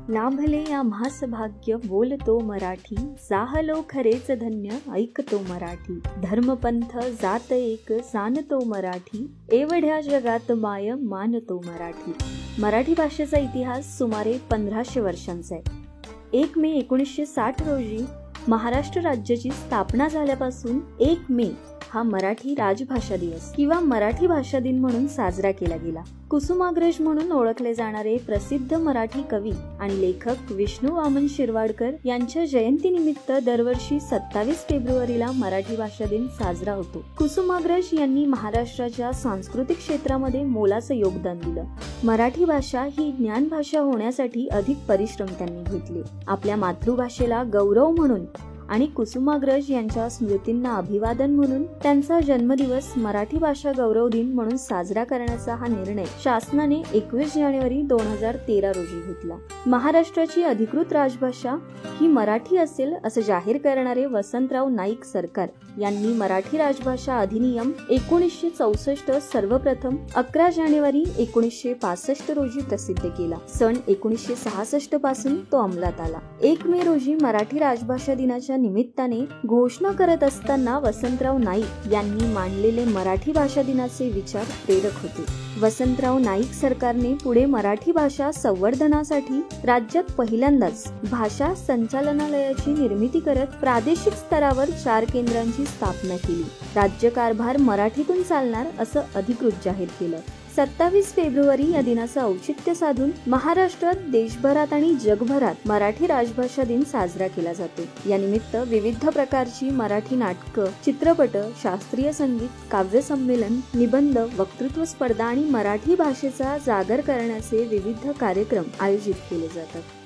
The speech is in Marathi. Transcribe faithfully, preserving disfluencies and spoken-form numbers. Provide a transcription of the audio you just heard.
लाभले या म्हास भाग्य बोलतो मराठी, जाहलो खरेच धन्य ऐकतो मराठी. धर्मपंथ जात एक जाणतो मराठी, एवढ्या जगात माय मानतो मराठी. मराठी भाषेचा इतिहास सुमारे पंधराशे वर्षांचा आहे. एक मे एकोणीसशे साठ रोजी महाराष्ट्र राज्याची स्थापना झाल्यापासून एक मे हा मराठी राजभाषा दिवस किंवा मराठी भाषा दिन म्हणून साजरा केला गेला. कुसुमाग्रज म्हणून ओळखले जाणारे प्रसिद्ध मराठी कवी आणि लेखक विष्णू वामन शिरवाडकर यांच्या जयंतीनिमित्त दरवर्षी सत्तावीस फेब्रुवारीला मराठी भाषा दिन साजरा होतो. कुसुमाग्रज यांनी महाराष्ट्राच्या सांस्कृतिक क्षेत्रामध्ये मोलाचं योगदान दिलं. मराठी भाषा ही ज्ञान भाषा होण्यासाठी अधिक परिश्रम त्यांनी घेतले. आपल्या मातृभाषेला गौरव म्हणून आणि कुसुमाग्रज यांच्या स्मृतींना अभिवादन म्हणून त्यांचा जन्मदिवस मराठी भाषा गौरव दिन म्हणून साजरा करण्याचा हा निर्णय शासनाने एकवीस जानेवारी दोन हजार तेरा रोजी घेतला. महाराष्ट्राची अधिकृत राजभाषा ही मराठी असेल असं जाहीर करणारे वसंतराव नाईक सरकार यांनी मराठी राजभाषा अधिनियम एकोणीसशे चौसष्ट सर्वप्रथम अकरा जानेवारी एकोणीसशे पासष्ट रोजी प्रसिद्ध केला. सन एकोणीसशे सहासष्ट पासून तो अंमलात आला. एक मे रोजी मराठी राजभाषा दिनाच्या निमित्ताने घोषणा करत असताना वसंतराव नाईक यांनी मांडलेले मराठी भाषा दिनाचे विचार प्रेरक होते. वसंतराव नाईक सरकारने पुढे मराठी भाषा संवर्धनासाठी राज्यात पहिल्यांदाच भाषा संचालनालयाची निर्मिती करत प्रादेशिक स्तरावर चार केंद्रांची स्थापना केली. राज्यकारभार मराठीतून चालणार असं अधिकृत जाहीर केलं. सत्तावीस फेब्रुवारी या दिनाचं औचित्य साधून महाराष्ट्रात, देशभरात आणि जगभरात मराठी राजभाषा दिन साजरा केला जातो. या निमित्त विविध प्रकारची मराठी नाटकं, चित्रपट, शास्त्रीय संगीत, काव्य संमेलन, निबंध, वक्तृत्व स्पर्धा आणि मराठी भाषेचा जागर करण्याचे विविध कार्यक्रम आयोजित केले जातात.